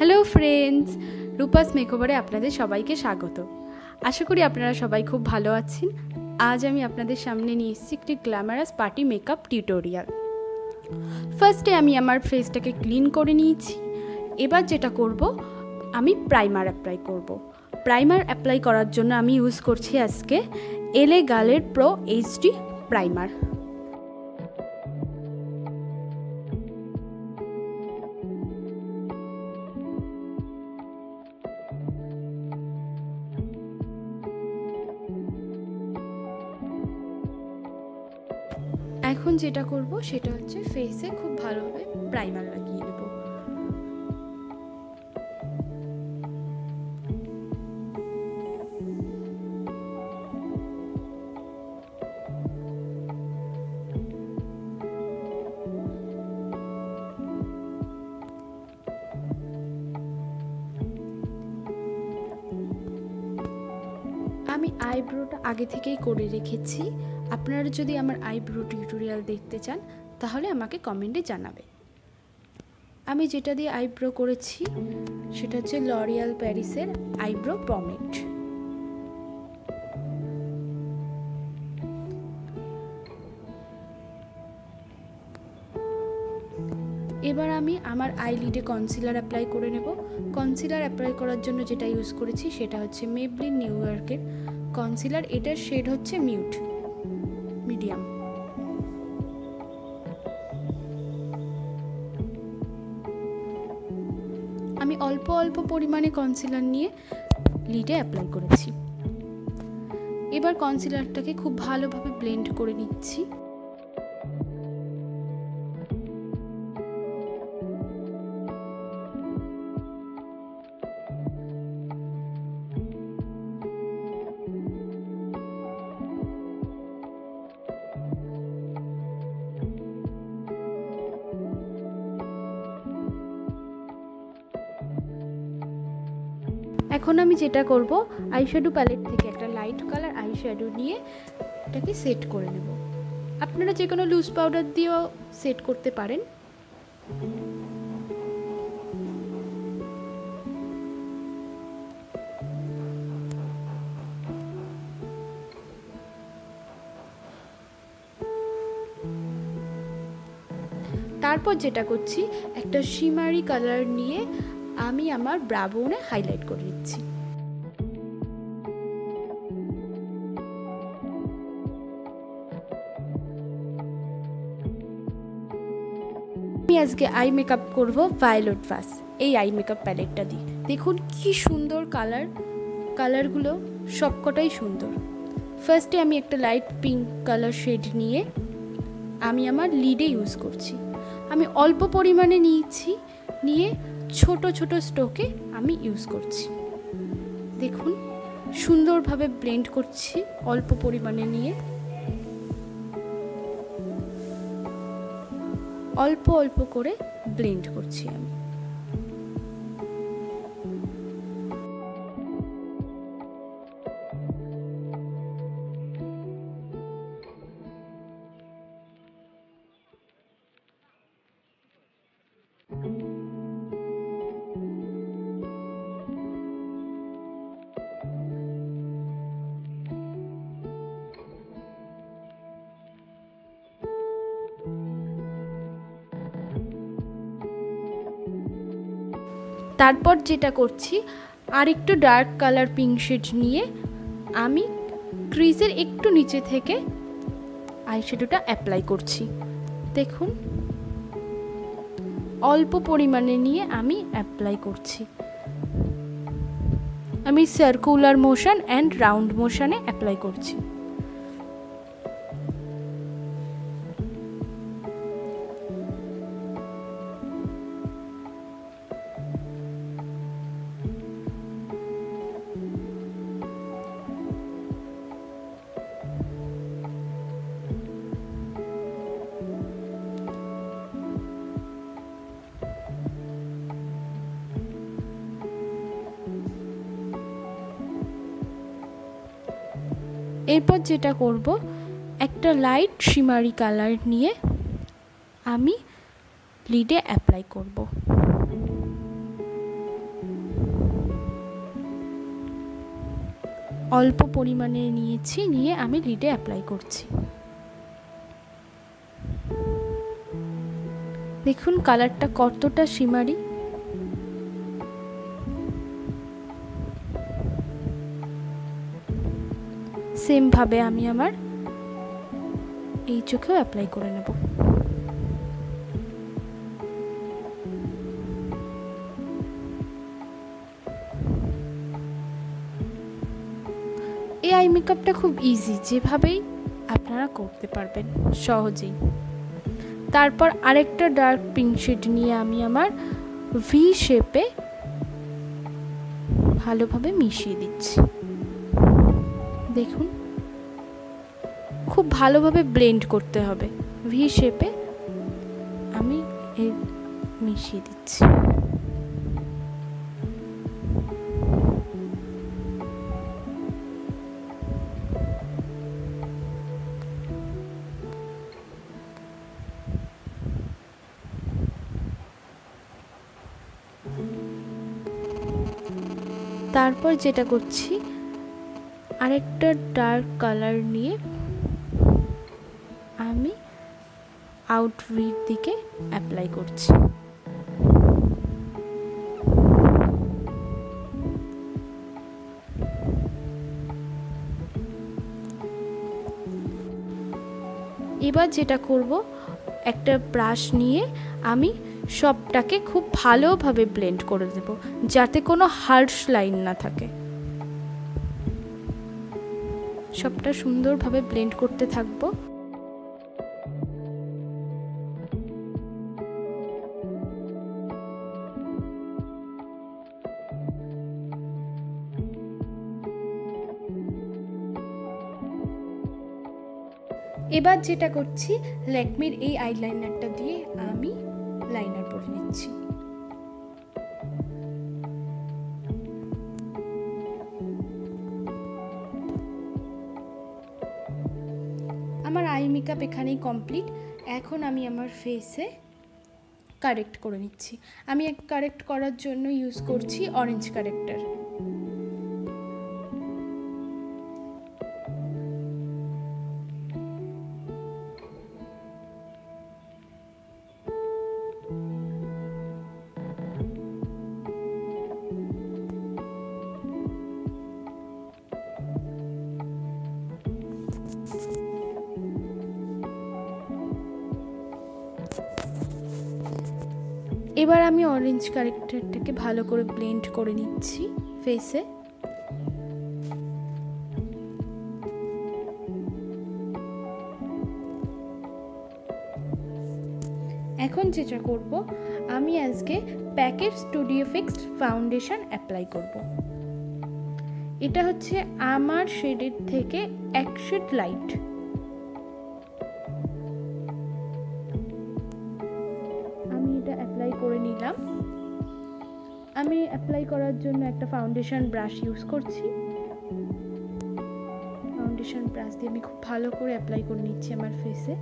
Hello friends, Rupa's মেকওভারে আপনাদের সবাইকে স্বাগত। আশা করি আপনারা সবাই খুব ভালো আছেন। আজ আমি আপনাদের সামনে নিয়ে এসেছি একটি গ্ল্যামারাস পার্টি মেকআপ টিউটোরিয়াল। ফার্স্টে আমি আমার ফেসটাকে ক্লিন করে নিয়েছি। এবার যেটা করব, আমি প্রাইমার অ্যাপ্লাই করব। প্রাইমার অ্যাপ্লাই করার জন্য আমি ইউজ করছি আজকে LA গার্লের প্রো HD প্রাইমার। এখন যেটা করব সেটা হচ্ছে ফেসে খুব ভালোভাবে প্রাইমার লাগিয়ে নেব। আমি আইব্রোটা আগে থেকেই করে রেখেছি। আপনারা যদি আমার আইব্রো টিউটোরিয়াল দেখতে চান তাহলে আমাকে কমেন্টে জানাবেন। আমি যেটা দিয়ে আইব্রো করেছি সেটা হচ্ছে লরিয়াল প্যারিসের আইব্রো পমেড। এবার আমি আমার আইলিডে কনসিলার অ্যাপ্লাই করে নেব। কনসিলার অ্যাপ্লাই করার জন্য যেটা ইউজ করেছি সেটা হচ্ছে মেবলিন নিউ ইয়র্কের কনসিলার। এটার শেড হচ্ছে মিডিয়াম। আমি অল্প অল্প পরিমাণে কনসিলার নিয়ে লিডে অ্যাপ্লাই করেছি। এবার কনসিলারটাকে খুব ভালোভাবে ব্লেন্ড করে নিচ্ছি। এখন আমি যেটা করব, আইশ্যাডো প্যালেট থেকে একটা লাইট কালার আইশ্যাডো নিয়ে এটাকে সেট করে নেব। আপনারা যে কোনো লুজ পাউডার দিয়েও সেট করতে পারেন। তারপর যেটা করছি, একটা শিমারি কালার নিয়ে আমি আমার ব্রা বোনে হাইলাইট করে নিচ্ছি। আমি আজকে আই মেকআপ করব ভায়োলেট ভাস এই আই মেকআপ প্যালেটটা দিয়ে। দেখুন কি সুন্দর কালারগুলো সবকটাই সুন্দর। ফার্স্টে আমি একটা লাইট পিঙ্ক কালার শেড নিয়ে আমি আমার লিডে ইউজ করছি। আমি অল্প পরিমাণে নিয়ে ছোট ছোট স্ট্রোকে আমি ইউজ করছি। দেখুন সুন্দরভাবে ব্লেন্ড করছি অল্প পরিমাণে নিয়ে। অল্প অল্প করে ব্লেন্ড করছি আমি। তারপর যেটা করছি, আর একটু ডার্ক কালার পিঙ্ক শেড নিয়ে আমি ক্রিজের একটু নিচে থেকে আইশ্যাডোটা অ্যাপ্লাই করছি। দেখুন অল্প পরিমাণে নিয়ে আমি অ্যাপ্লাই করছি। আমি সার্কুলার মোশন অ্যান্ড রাউন্ড মোশনে অ্যাপ্লাই করছি। এরপর যেটা করব, একটা লাইট শিমারি কালার নিয়ে আমি লিডে অ্যাপ্লাই করব। অল্প পরিমাণে নিয়েছি, নিয়ে আমি লিডে অ্যাপ্লাই করছি। দেখুন কালারটা কতটা শিমারি। সেম ভাবে আমি আমার এই চোখেও অ্যাপ্লাই করে নেব। এই আই মেকআপটা খুব ইজি, যেভাবেই আপনারা করতে পারবেন সহজেই। তারপর আরেকটা ডার্ক পিঙ্ক শেড নিয়ে আমি আমার ভি শেপে ভালোভাবে মিশিয়ে দিচ্ছি। দেখুন খুব ভালোভাবে ব্লেন্ড করতে হবে। ভি শেপে আমি মিশিয়ে দিচ্ছি। তারপর যেটা করছি, আরেকটা ডার্ক কালার নিয়ে আমি আউটভির দিকে অ্যাপ্লাই করছি। এবার যেটা করব, একটা ব্রাশ নিয়ে আমি সবটাকে খুব ভালোভাবে ব্লেন্ড করে দেব, যাতে কোনো হার্শ লাইন না থাকে। সবটা সুন্দরভাবে ব্লেন্ড করতে থাকবো। এবার যেটা করছি, ল্যাকমির এই আইলাইনারটা দিয়ে আমি লাইনার পরে নিচ্ছি। আমার আই মেকআপ এখানেই কমপ্লিট। এখন আমি আমার ফেসে কারেক্ট করে নিচ্ছি। আমি কারেক্ট করার জন্য ইউজ করছি অরেঞ্জ কারেক্টার। এবার আমি অরেঞ্জ কারেক্টারটাকে ভালো করে ব্লেন্ড করে নিচ্ছি ফেসে। এখন যেটা করব, আমি আজকে প্যাকের স্টুডিও ফিক্সড ফাউন্ডেশন অ্যাপ্লাই করব। এটা হচ্ছে আমার শেডের থেকে এক শেড লাইট। আমি এটা অ্যাপ্লাই করে নিলাম। আমি অ্যাপ্লাই করার জন্য একটা ফাউন্ডেশন ব্রাশ ইউজ করছি। ফাউন্ডেশন ব্রাশ দিয়ে আমি খুব ভালো করে অ্যাপ্লাই করে নিচ্ছি আমার ফেসে।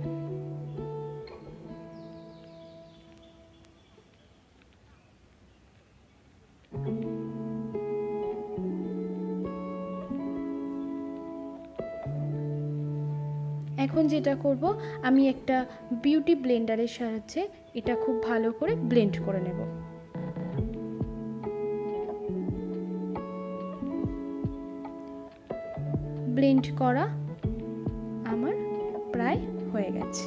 এখন যেটা করব, আমি একটা বিউটি ব্লেন্ডারের সাহায্যে এটা খুব ভালো করে ব্লেন্ড করে নেব। ব্লেন্ড করা আমার প্রায় হয়ে গেছে।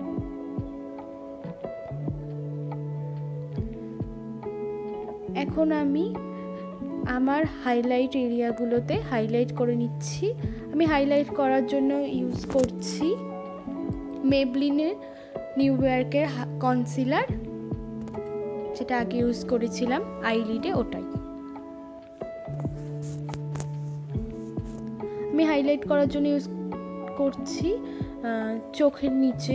এখন আমি আমার হাইলাইট এরিয়াগুলোতে হাইলাইট করে নিচ্ছি। আমি হাইলাইট করার জন্য ইউজ করছি মেবলিনের নিউইয়র্কের কনসিলার, যেটা আগে ইউজ করেছিলাম আইলিডে, ওটাই। আমি হাইলাইট করার জন্য ইউজ করছি চোখের নিচে,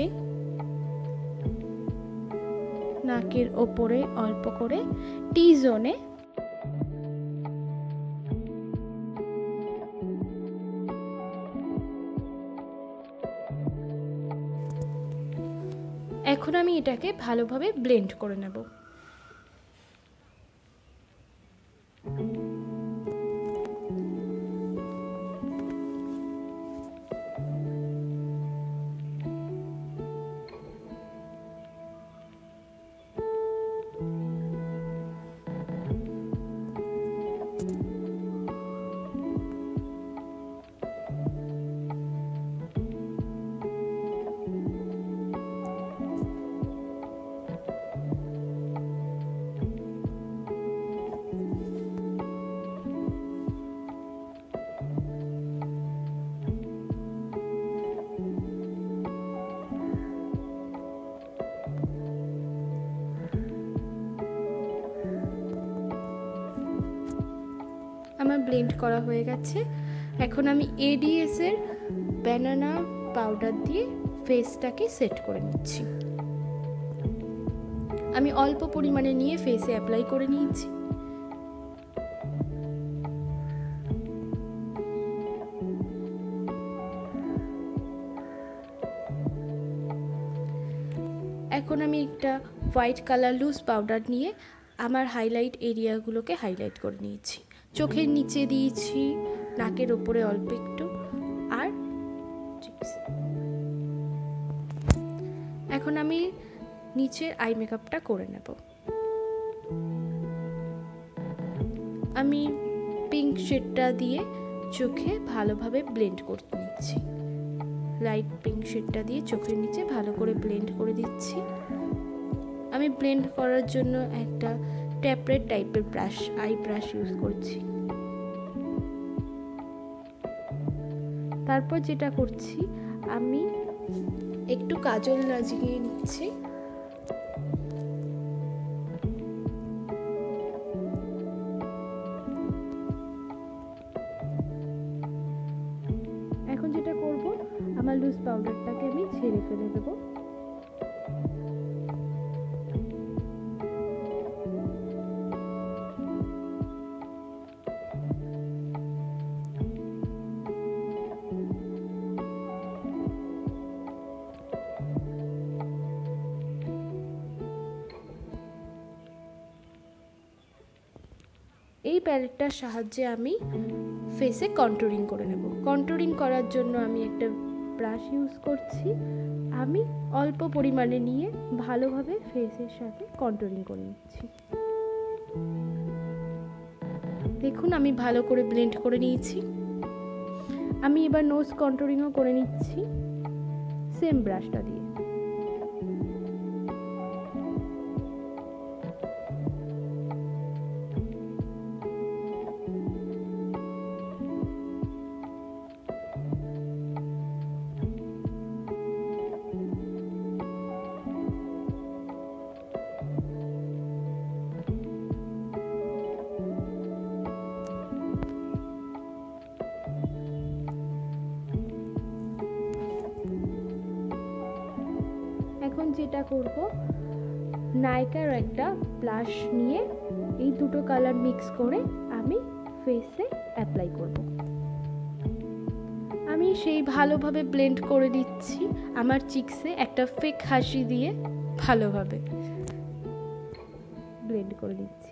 নাকের ওপরে অল্প করে, টি জোনে। এখন আমি এটাকে ভালোভাবে ব্লেন্ড করে নেব। আমার ব্লেন্ড করা হয়ে গেছে। এখন আমি ADS এর ব্যানানা পাউডার দিয়ে ফেসটাকে সেট করে নিচ্ছি। আমি অল্প পরিমাণে নিয়ে ফেসে অ্যাপ্লাই করে নিয়েছি। এখন আমি একটা হোয়াইট কালার লুজ পাউডার নিয়ে আমার হাইলাইট এরিয়াগুলোকে হাইলাইট করে নিয়েছি। চোখের নিচে দিয়েছি, নাকের ওপরে অল্প একটু, আর এখন আমি নিচের আই মেকআপটা করে নেব। আমি পিঙ্ক শেডটা দিয়ে চোখে ভালোভাবে ব্লেন্ড করে নিচ্ছি। লাইট পিঙ্ক শেডটা দিয়ে চোখের নিচে ভালো করে ব্লেন্ড করে দিচ্ছি। আমি ব্লেন্ড করার জন্য একটা ট্যাপলেট টাইপের ব্রাশ, আই ব্রাশ ইউজ করছি। তারপর যেটা করছি, আমি একটু কাজল লাগিয়ে নিচ্ছি। এখন যেটা করব, আমার লুজ পাউডারটাকে আমি ছেড়ে ফেলে দেব। এই প্যালেটটার সাহায্যে আমি ফেসে কন্টুরিং করে নেব। কন্টুরিং করার জন্য আমি একটা ব্রাশ ইউজ করছি। আমি অল্প পরিমাণে নিয়ে ভালোভাবে ফেসের সাথে কন্টুরিং করে নিচ্ছি। দেখুন আমি ভালো করে ব্লেন্ড করে নিয়েছি। আমি এবার নোজ কন্টুরিংও করে নিচ্ছি সেম ব্রাশটা দিয়ে। এখন যেটা করব, নাইকার একটা ব্লাশ নিয়ে এই দুটো কালার মিক্স করে আমি ফেসে অ্যাপ্লাই করব। আমি সেই ভালোভাবে ব্লেন্ড করে দিচ্ছি আমার চিকসে একটা ফেক হাসি দিয়ে ভালোভাবে ব্লেন্ড করে দিচ্ছি।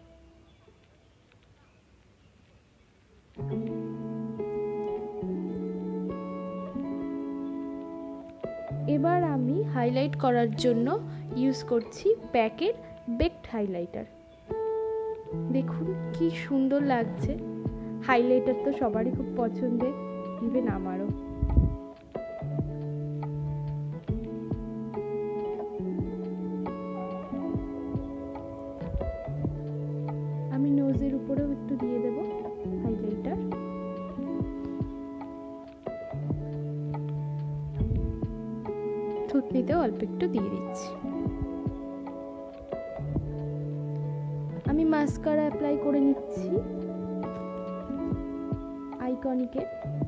এবার আমি হাইলাইট করার জন্য ইউজ করছি প্যাকের বেকড হাইলাইটার। দেখুন কি সুন্দর লাগছে। হাইলাইটার তো সবারই খুব পছন্দের, ইভেন আমারও। আমি নোজের উপরেও একটু দিয়ে দেব হাইলাইটার। থুতনিতেও অল্প একটু দিয়ে দিচ্ছি। আমি মাস্কারা অ্যাপ্লাই করে নিচ্ছি আইকনিকের।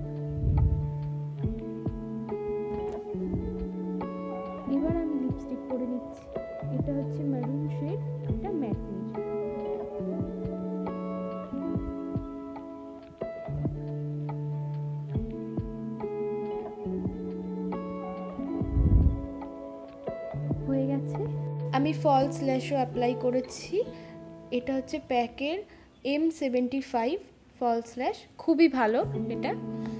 এবার আমি লিপস্টিক করে নিচ্ছি। এটা হচ্ছে মেরুন শেড, এটা ম্যাট নিচ। হয়ে গেছে। আমি ফলস ল্যাশও অ্যাপ্লাই করেছি। এটা হচ্ছে প্যাকের M75 ফলস ল্যাশ, খুবই ভালো এটা।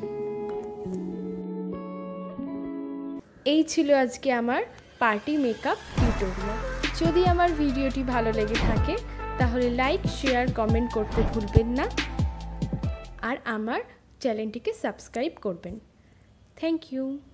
এই ছিল আজকে আমার পার্টি মেকআপ টিউটোরিয়াল। যদি আমার ভিডিওটি ভালো লেগে থাকে তাহলে লাইক, শেয়ার, কমেন্ট করতে ভুলবেন না, আর আমার চ্যানেলটিকে সাবস্ক্রাইব করবেন। Thank you.